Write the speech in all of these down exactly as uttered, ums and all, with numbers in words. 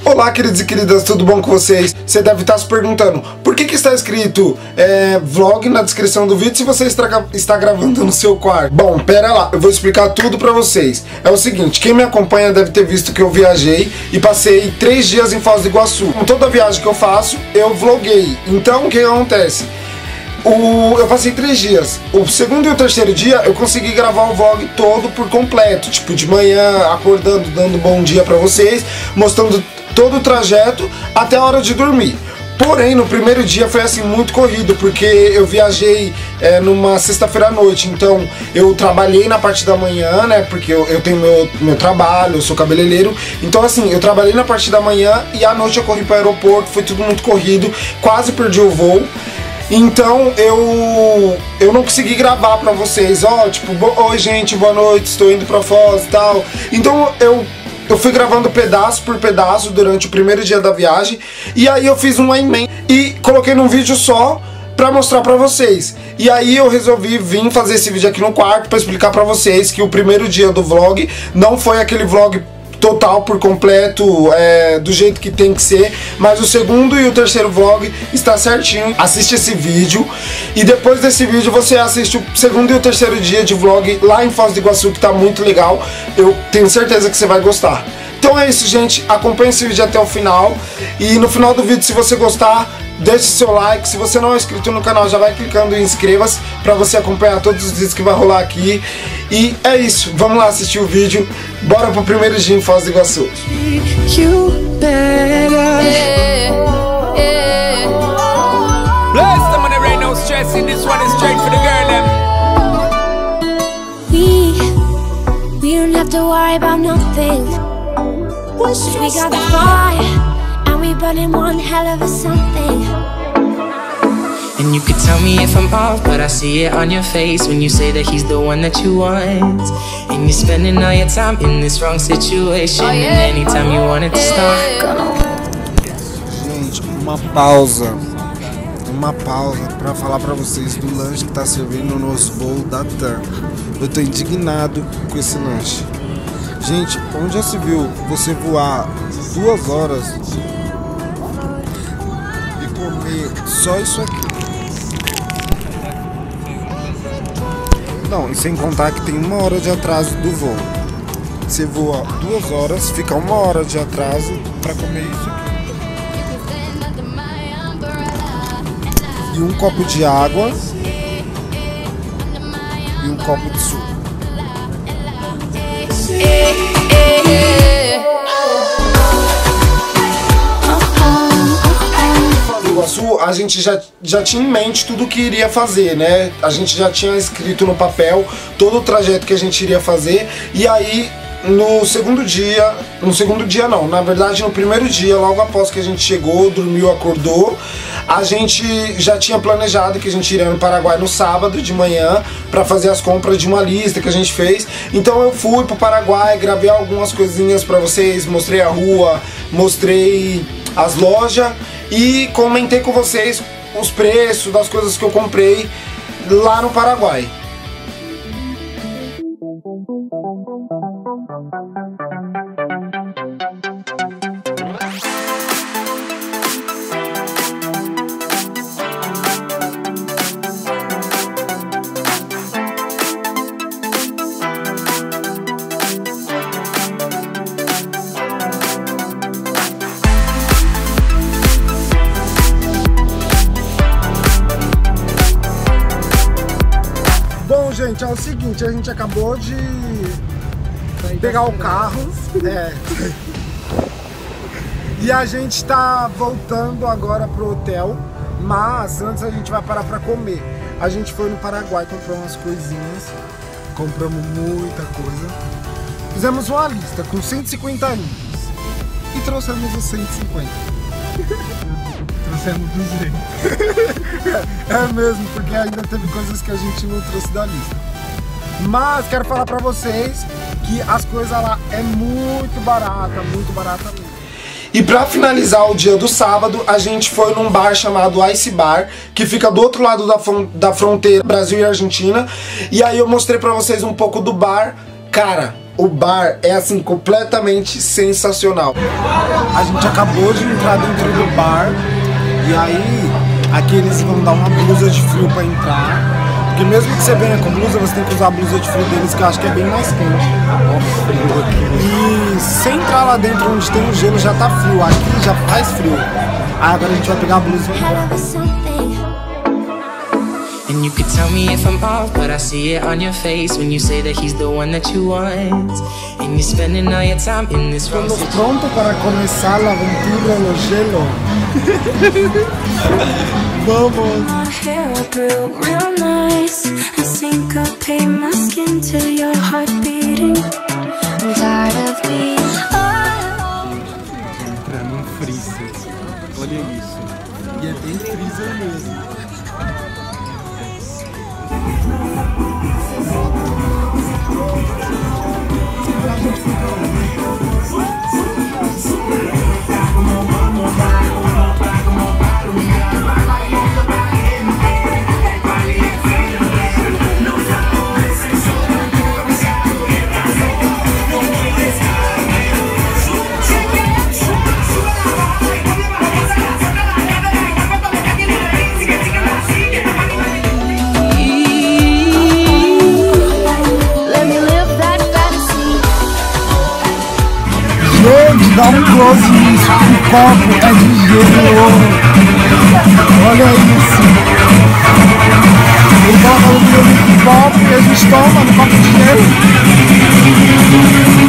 Olá, queridos e queridas, tudo bom com vocês? Você deve estar se perguntando por que que está escrito é, vlog na descrição do vídeo se você está, está gravando no seu quarto. Bom, pera lá, eu vou explicar tudo pra vocês. É o seguinte, quem me acompanha deve ter visto que eu viajei e passei três dias em Foz do Iguaçu. Com toda viagem que eu faço, eu vloguei. Então, o que acontece? O, eu passei três dias. O segundo e o terceiro dia eu consegui gravar o vlog todo por completo. Tipo, de manhã, acordando, dando bom dia pra vocês, mostrando todo o trajeto até a hora de dormir. Porém, no primeiro dia foi assim muito corrido, porque eu viajei é, numa sexta-feira à noite. Então eu trabalhei na parte da manhã, né? Porque eu, eu tenho meu, meu trabalho, eu sou cabeleireiro. Então assim, eu trabalhei na parte da manhã e à noite eu corri para o aeroporto, foi tudo muito corrido, quase perdi o voo. Então eu eu não consegui gravar pra vocês, ó, tipo, oi gente, boa noite, estou indo pra Foz e tal. Então eu, eu fui gravando pedaço por pedaço durante o primeiro dia da viagem. E aí eu fiz uma emenda e coloquei num vídeo só pra mostrar pra vocês. E aí eu resolvi vir fazer esse vídeo aqui no quarto pra explicar pra vocês que o primeiro dia do vlog não foi aquele vlog total, por completo, é, do jeito que tem que ser, mas o segundo e o terceiro vlog está certinho. Assiste esse vídeo e depois desse vídeo você assiste o segundo e o terceiro dia de vlog lá em Foz do Iguaçu, que tá muito legal. Eu tenho certeza que você vai gostar. Então é isso, gente, acompanhe esse vídeo até o final e no final do vídeo, se você gostar, deixe seu like. Se você não é inscrito no canal, já vai clicando em inscreva-se pra você acompanhar todos os vídeos que vai rolar aqui. E é isso, vamos lá assistir o vídeo. Bora pro primeiro dia em Foz do Iguaçu. We got the fire, and we burning one hell of a something. And you could tell me if I'm off, but I see it on your face when you say that he's the one that you want. And you're spending all your time in this wrong situation, oh, yeah. And anytime you want it to start. Gente, uma pausa. Uma pausa pra falar pra vocês do lanche que tá servindo nos voos da TAM. Eu tô indignado com esse lanche. Gente, onde já se viu você voar duas horas e comer só isso aqui? Não, e sem contar que tem uma hora de atraso do voo. Você voa duas horas, fica uma hora de atraso pra comer isso aqui. E um copo de água e um copo de suco. Iguaçu, a gente já, já tinha em mente tudo o que iria fazer, né? A gente já tinha escrito no papel todo o trajeto que a gente iria fazer. E aí, no segundo dia, no segundo dia não, na verdade no primeiro dia, logo após que a gente chegou, dormiu, acordou, a gente já tinha planejado que a gente iria no Paraguai no sábado de manhã pra fazer as compras de uma lista que a gente fez. Então eu fui pro Paraguai, gravei algumas coisinhas pra vocês, mostrei a rua, mostrei as lojas e comentei com vocês os preços das coisas que eu comprei lá no Paraguai. Bom, gente, é o seguinte, a gente acabou de pegar o carro, é, e a gente tá voltando agora pro hotel, mas antes a gente vai parar pra comer. A gente foi no Paraguai, comprou umas coisinhas, compramos muita coisa, fizemos uma lista com cento e cinquenta itens e trouxemos os cento e cinquenta. Trouxemos duzentos. É mesmo, porque ainda teve coisas que a gente não trouxe da lista. Mas quero falar pra vocês que as coisas lá é muito barata, muito barata mesmo. E pra finalizar o dia do sábado, a gente foi num bar chamado Ice Bar, que fica do outro lado da, da fronteira Brasil e Argentina. E aí eu mostrei pra vocês um pouco do bar. Cara, o bar é assim, completamente sensacional. A gente acabou de entrar dentro do bar e aí aqui eles vão dar uma blusa de frio pra entrar. Porque mesmo que você venha com blusa, você tem que usar a blusa de frio deles, que eu acho que é bem mais quente. Ó, frio aqui. E se entrar lá dentro onde tem o gelo já tá frio, aqui já faz frio. Aí agora a gente vai pegar a blusa. And you could tell me if I'm off, but I see it on your face when you say that he's the one that you want. And you're spending all your time in this wrong situation. Estamos prontos para começar a aventura no gelo. Vamos. My hair grew real nice and syncopate my skin to your heart beating. I'm tired of being alone. Entra num freezer. Olha isso. E é bem freezer mesmo. Gente, dá um close nisso, o copo é de gelo. Olha isso. Ele coloca o gelo no copo e a gente toma no copo de gelo.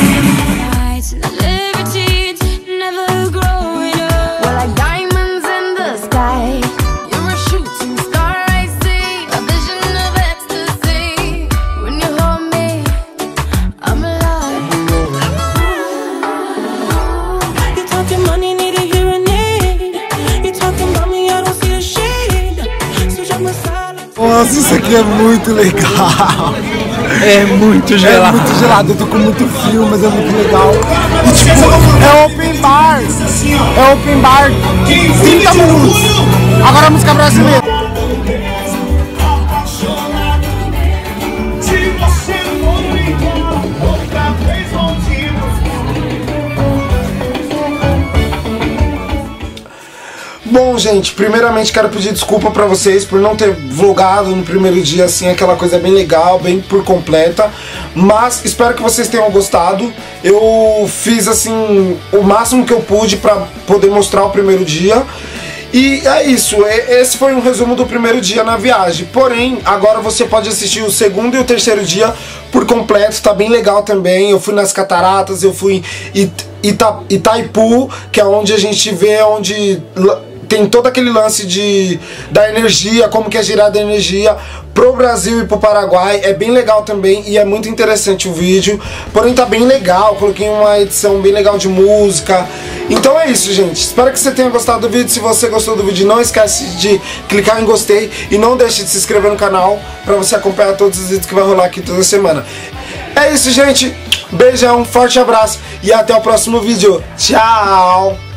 Nossa, isso aqui é muito legal. É muito gelado. É muito gelado, eu tô com muito frio, mas é muito legal. E tipo, é open bar. É open bar. trinta minutos. Agora a música brasileira. Bom, gente, primeiramente quero pedir desculpa pra vocês por não ter vlogado no primeiro dia, assim, aquela coisa bem legal, bem por completa. Mas espero que vocês tenham gostado. Eu fiz, assim, o máximo que eu pude pra poder mostrar o primeiro dia. E é isso, esse foi um resumo do primeiro dia na viagem. Porém, agora você pode assistir o segundo e o terceiro dia por completo, tá bem legal também. Eu fui nas cataratas, eu fui em Ita Itaipu, que é onde a gente vê onde tem todo aquele lance de, da energia, como que é girada a energia pro Brasil e pro Paraguai. É bem legal também e é muito interessante o vídeo. Porém tá bem legal, coloquei uma edição bem legal de música. Então é isso, gente, espero que você tenha gostado do vídeo. Se você gostou do vídeo, não esquece de clicar em gostei e não deixe de se inscrever no canal pra você acompanhar todos os vídeos que vai rolar aqui toda semana. É isso, gente, beijão, forte abraço e até o próximo vídeo. Tchau!